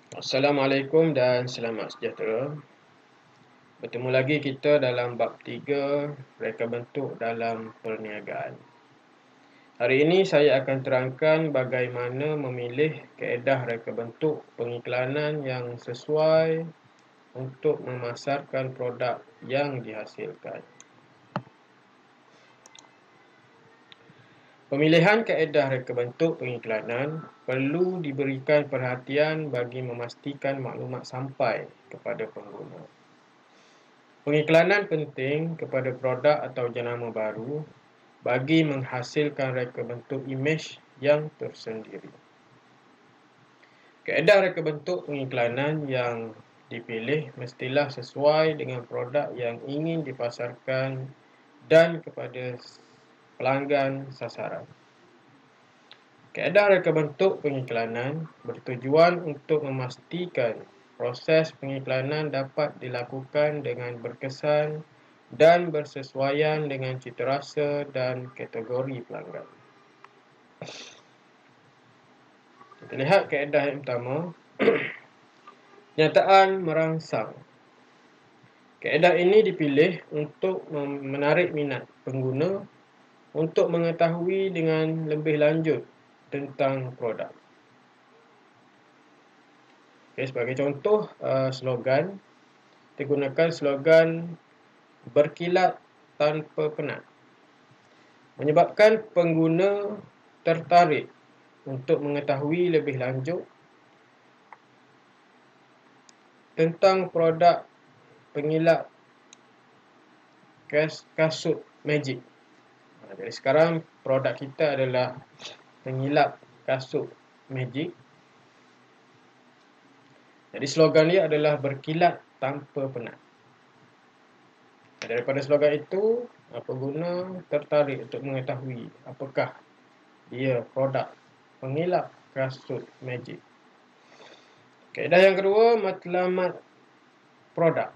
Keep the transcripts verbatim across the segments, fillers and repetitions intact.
Assalamualaikum dan selamat sejahtera. Bertemu lagi kita dalam bab tiga, reka bentuk dalam perniagaan. Hari ini saya akan terangkan bagaimana memilih kaedah reka bentuk pengiklanan yang sesuai untuk memasarkan produk yang dihasilkan. Pemilihan kaedah reka bentuk pengiklanan perlu diberikan perhatian bagi memastikan maklumat sampai kepada pengguna. Pengiklanan penting kepada produk atau jenama baru bagi menghasilkan reka bentuk imej yang tersendiri. Kaedah reka bentuk pengiklanan yang dipilih mestilah sesuai dengan produk yang ingin dipasarkan dan kepada pelanggan sasaran. Kaedah reka bentuk pengiklanan bertujuan untuk memastikan proses pengiklanan dapat dilakukan dengan berkesan dan bersesuaian dengan citarasa dan kategori pelanggan. Kita lihat kaedah yang pertama, kenyataan merangsang. Kaedah ini dipilih untuk menarik minat pengguna untuk mengetahui dengan lebih lanjut tentang produk. Okay, sebagai contoh, uh, slogan, kita gunakan slogan berkilat tanpa penat, menyebabkan pengguna tertarik untuk mengetahui lebih lanjut tentang produk pengilap kas, kasut magic. Jadi sekarang produk kita adalah pengilap kasut magic. Jadi slogan dia adalah berkilat tanpa penat. Daripada slogan itu, pengguna tertarik untuk mengetahui apakah dia produk pengilap kasut magic. Kaedah yang kedua, matlamat produk.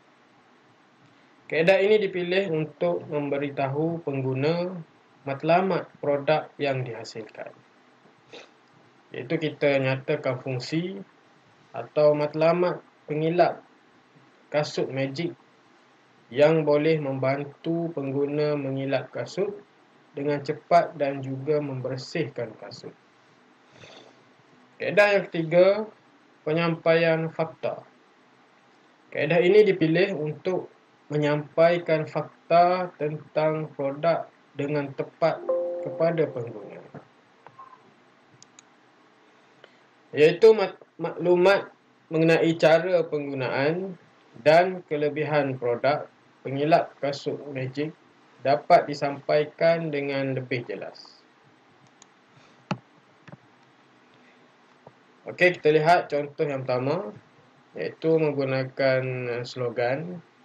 Kaedah ini dipilih untuk memberitahu pengguna matlamat produk yang dihasilkan. Iaitu kita nyatakan fungsi atau matlamat pengilap kasut magic yang boleh membantu pengguna mengilap kasut dengan cepat dan juga membersihkan kasut. Kaedah yang ketiga, penyampaian fakta. Kaedah ini dipilih untuk menyampaikan fakta tentang produk dengan tepat kepada pengguna, iaitu maklumat mengenai cara penggunaan dan kelebihan produk pengilap kasut magic dapat disampaikan dengan lebih jelas. Okey, kita lihat contoh yang pertama, iaitu menggunakan slogan.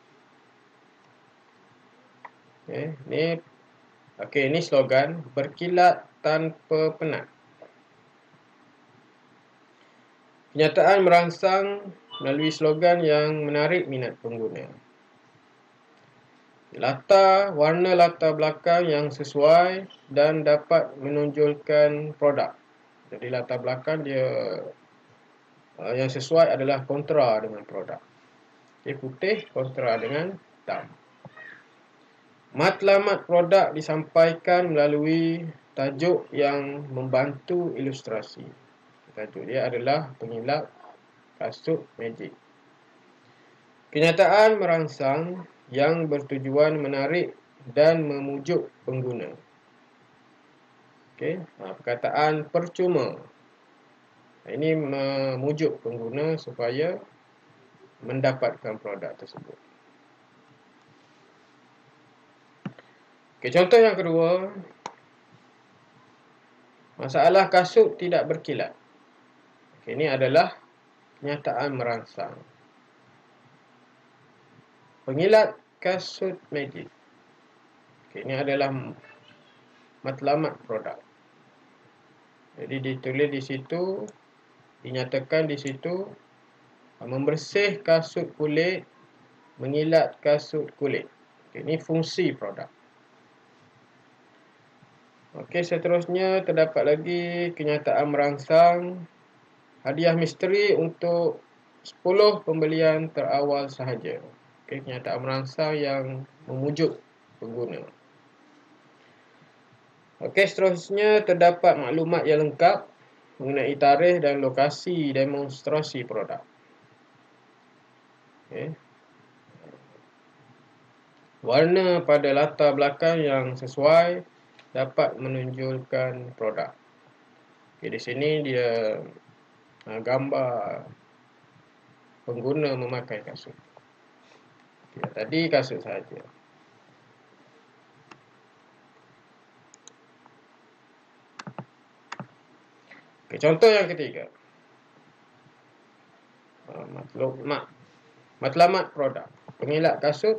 Okey, ni okey, ini slogan berkilat tanpa penat. Kenyataan merangsang melalui slogan yang menarik minat pengguna. Latar, warna latar belakang yang sesuai dan dapat menonjolkan produk. Jadi latar belakang dia uh, yang sesuai adalah kontra dengan produk. Okay, putih kontra dengan hitam. Matlamat produk disampaikan melalui tajuk yang membantu ilustrasi. Tajuk dia adalah pengilap kasut magic. Kenyataan merangsang yang bertujuan menarik dan memujuk pengguna. Okey, perkataan percuma. Ini memujuk pengguna supaya mendapatkan produk tersebut. Okey, contoh yang kedua, masalah kasut tidak berkilat. Okey, ini adalah kenyataan merangsang. Pengilap kasut magic. Okay, ini adalah matlamat produk. Jadi ditulis di situ, dinyatakan di situ, membersih kasut kulit, mengilap kasut kulit. Okay, ini fungsi produk. Okey, seterusnya terdapat lagi kenyataan merangsang hadiah misteri untuk sepuluh pembelian terawal sahaja. Okay, kenyataan merangsang yang memujuk pengguna. Okey, seterusnya terdapat maklumat yang lengkap mengenai tarikh dan lokasi demonstrasi produk. Okey. Warna pada latar belakang yang sesuai dapat menunjukkan produk. Okey, di sini dia uh, gambar pengguna memakai kasut. Okay, tadi kasut saja. Okay, contoh yang ketiga. Uh, matlamat, matlamat produk. Pengelak kasut.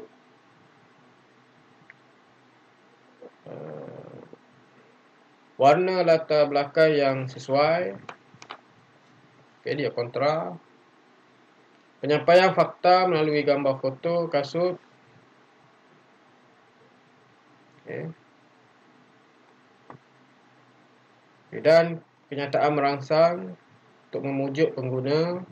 Uh, warna latar belakang yang sesuai. Okay, dia kontra. Penyampaian fakta melalui gambar foto kasut. Okay. Okay, dan kenyataan merangsang untuk memujuk pengguna.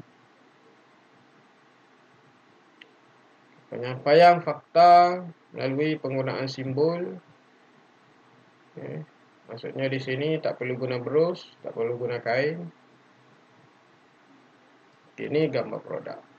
Penyampaian fakta melalui penggunaan simbol. Okay. Maksudnya di sini tak perlu guna berus, tak perlu guna kain. Okay, ini gambar produk.